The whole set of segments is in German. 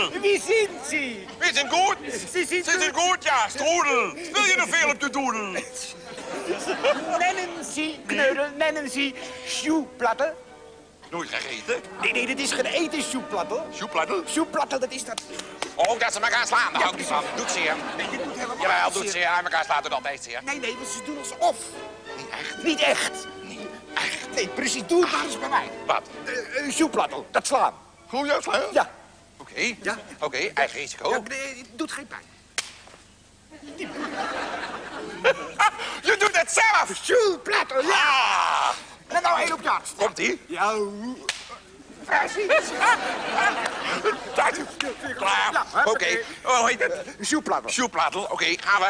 Wie sind Sie? Wir sind gut. Sie sind gut, ja. Strudel. Wil je nog veel op de doedel? Nennen Sie, Knödel, nennen Sie Schuhplatte? Nooit gegeten. Nee, dit is geen eten sjoeplattel. Sjoepladel? Sjoeplattel, dat is dat... Oh, dat ze elkaar slaan. Daar hou ik niet van. Doet zeer. Nee, dit moet helemaal Jawel, doet zeer. Aan elkaar slaat het altijd zeer. Nee, want ze doen alsof. Niet echt. Niet echt. Niet echt. Nee, precies, doe het maar eens bij mij. Wat? Sjoeplattel, dat slaan. Gewoon jou slaan? Ja. Oké. Ja. Oké, eigen risico. Ja, nee, het doet geen pijn. Je doet het zelf! Sjoeplattel, ja. Ah. En nou één op je hart. Komt-ie? Ja. Precies. Klaar. Ja, Oké. Oh, heet het? Sjoeplattel. Sjoepladel. Oké, gaan we.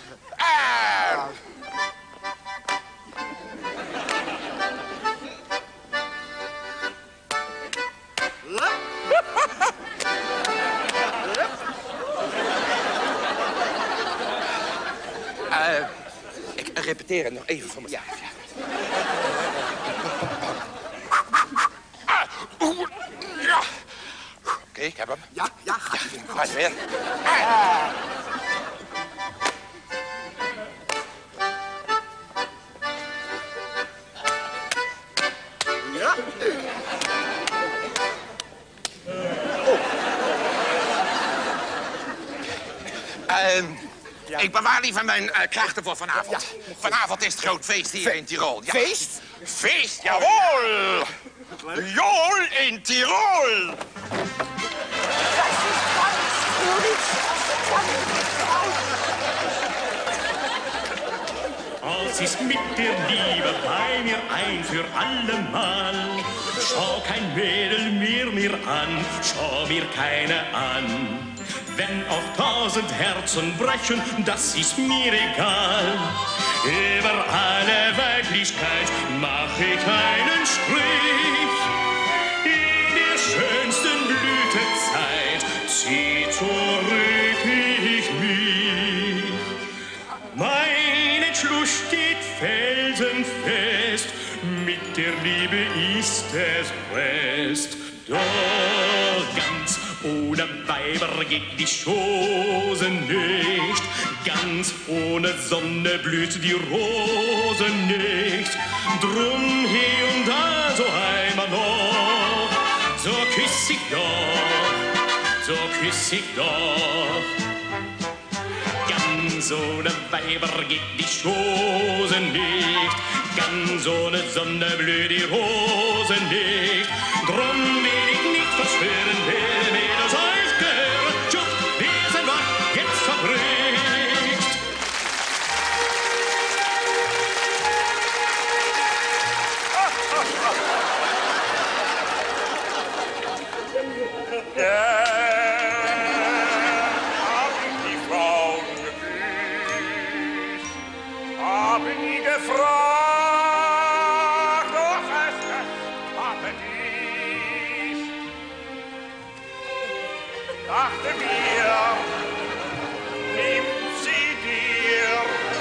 Ik repeteer het nog even voor mezelf. Ja. Oké, ik heb hem. Ja, gaat ie. Ga je weer. Ja. Ik bewaar liever mijn krachten voor vanavond. Vanavond is het groot feest hier in Tirol. Ja. Feest? Feest, jawohl! Jol in Tirol! Als ist mit der Liebe bei mir ein für allemal. Schau kein Mädel mir an, schau mir keine an. Wenn auch 1000 Herzen brechen, das ist mir egal. Über alle Weiblichkeit mach ich einen Strich. In der schönsten Blütezeit zieh zurück ich mich. Mein Entschluss steht felsenfest, mit der Liebe ist es best. Doch ganz ohne Weiber geht die Chose nicht. Ganz ohne Sonne blüht die Rose nicht. Drum hier und da so einmal noch, so küss ich doch, so küss ich doch. Ganz ohne Weiber geht die Chose nicht. Ganz ohne Sonne blüht die Rose nicht. Drum will ich nicht verschwören, wer mir das euch gehört. Tschuk, wir sind wach, jetzt verbricht. Gefragt, doch es habe ich. Dachte mir, nimm sie dir.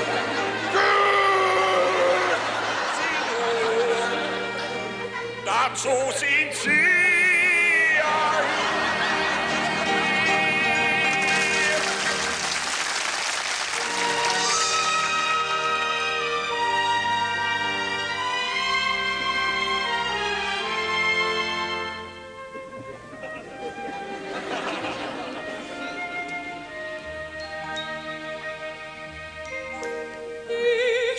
Sie nun, dazu sind sie.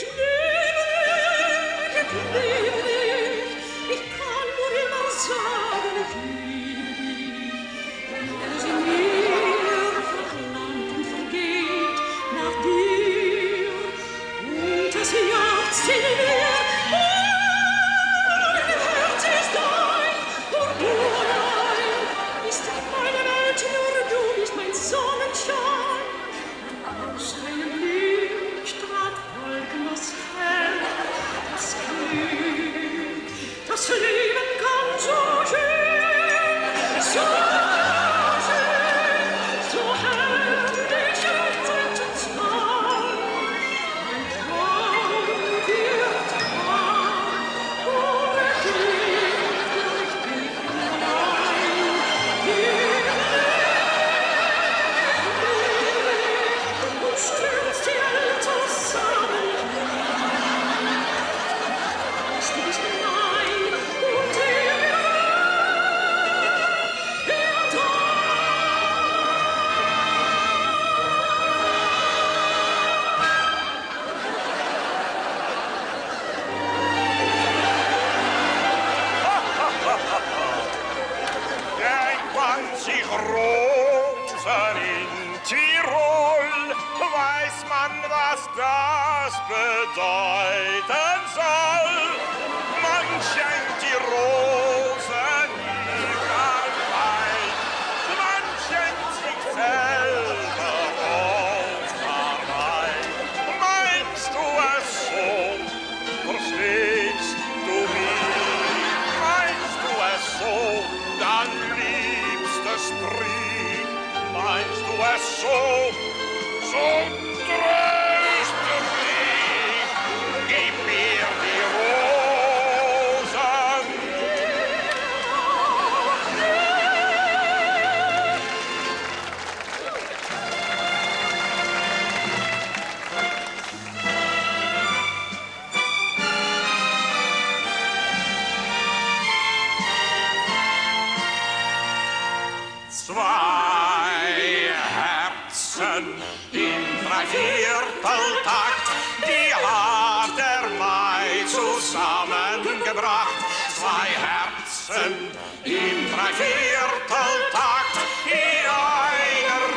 Ich kann nur immer sagen, Rosen in Tirol, weiß man, was das bedeuten soll. Man schenkt die Rosen überall, man schenkt sich selber auf darein. Meinst du es so, verstehst du mich? Meinst du es so, dann liebstes Brief. Meinst du es so, so tröste mich. Gib mir die Rosen. Zwei Herzen im Dreivierteltakt, die hat der Mai zusammengebracht. Zwei Herzen im Dreivierteltakt, in einer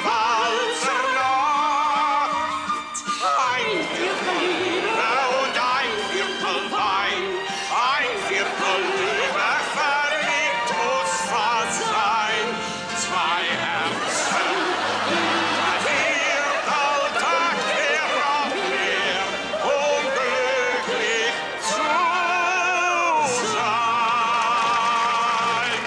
Walzernacht. Ein Viertel Liebe und ein Viertel Wein, ein Viertel Liebe verliebt muss was sein. Zwei Herzen im Dreivierteltakt, wer braucht mehr, um glücklich zu sein?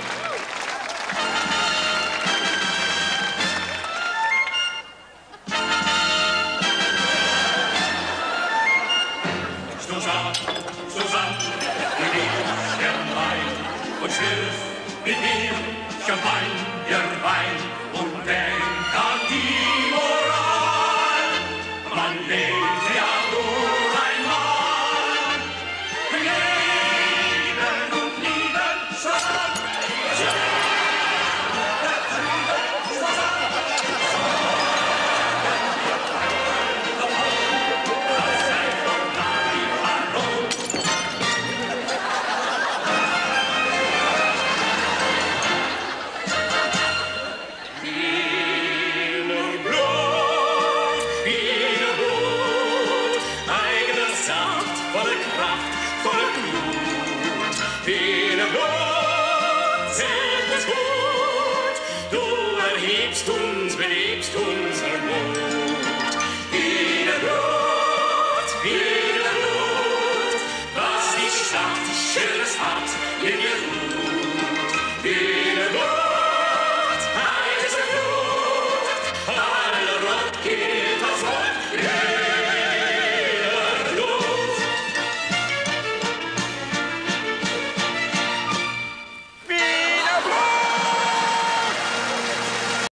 Susanne, Susanne, wir gehen Wein und schilf mit mir Champagnerwein und denk an die Moral. Man lebt ja nur einmal. Leben und lieben, Susanne. Volle Kraft, volle Blut, viele Blut, zählt es gut. Du erhebst uns, belebst unseren Mut.